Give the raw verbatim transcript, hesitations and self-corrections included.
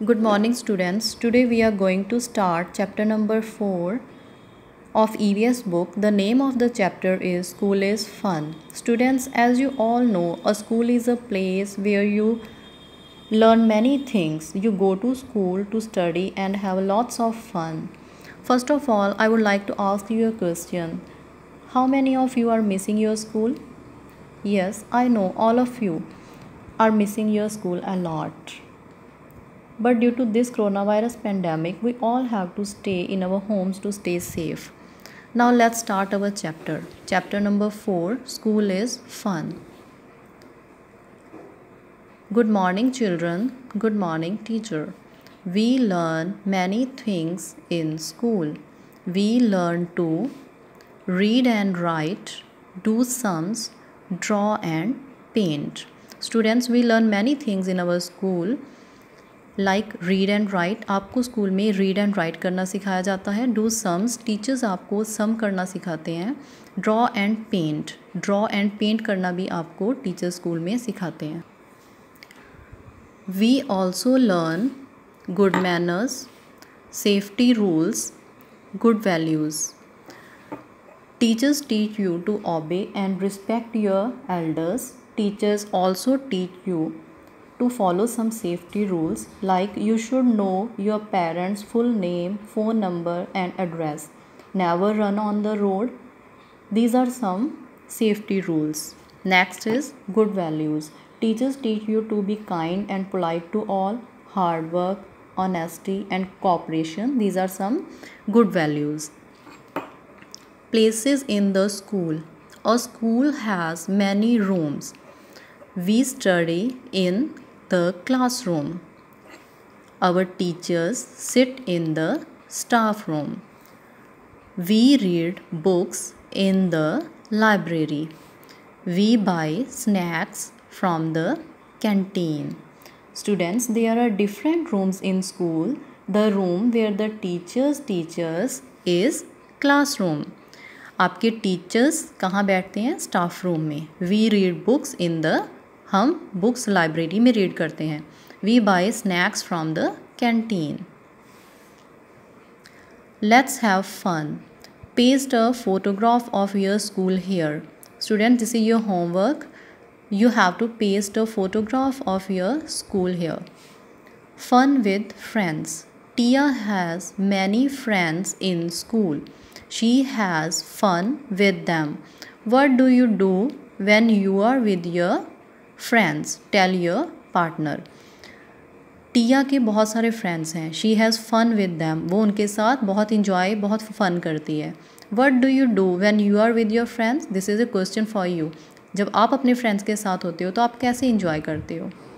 Good morning students. Today we are going to start chapter number four of E V S book. The name of the chapter is School is Fun. Students, as you all know, a school is a place where you learn many things. You go to school to study and have lots of fun. First of all, I would like to ask you a question. How many of you are missing your school? Yes, I know all of you are missing your school a lot. But due to this coronavirus pandemic, we all have to stay in our homes to stay safe. Now let's start our chapter. Chapter number four, School is Fun. Good morning, children. Good morning, teacher. We learn many things in school. We learn to read and write, do sums, draw and paint. Students, we learn many things in our school. Like read and write, आपको school में read and write करना सिखाया जाता है. Do sums, teachers आपको सम करना सिखाते हैं. Draw and paint, draw and paint करना भी आपको टीचर स्कूल में सिखाते हैं. We also learn good manners, safety rules, good values. Teachers teach you to obey and respect your elders. Teachers also teach you to follow some safety rules, like you should know your parents' full name, phone number and address. Never run on the road. These are some safety rules. Next is good values. Teachers teach you to be kind and polite to all, hard work, honesty and cooperation. These are some good values. Places in the school. A school has many rooms. We study in the classroom. Our teachers sit in the staff room. We read books in the library. We buy snacks from the canteen. Students, there are different rooms in school. The room where the teachers teachers is classroom. आपके teachers कहाँ बैठते हैं? Staff room में. We read books in the, हम books library में read करते हैं. We buy snacks from the canteen. Let's have fun. Paste a photograph of your school here. Student, this is your homework. You have to paste a photograph of your school here. Fun with friends. Tia has many friends in school. She has fun with them. What do you do when you are with your friends? Tell your partner. Tia के बहुत सारे friends हैं. She has fun with them. वो उनके साथ बहुत enjoy, बहुत fun करती है. What do you do when you are with your friends? This is a question for you. जब आप अपने फ्रेंड्स के साथ होते हो तो आप कैसे इंजॉय करते हो?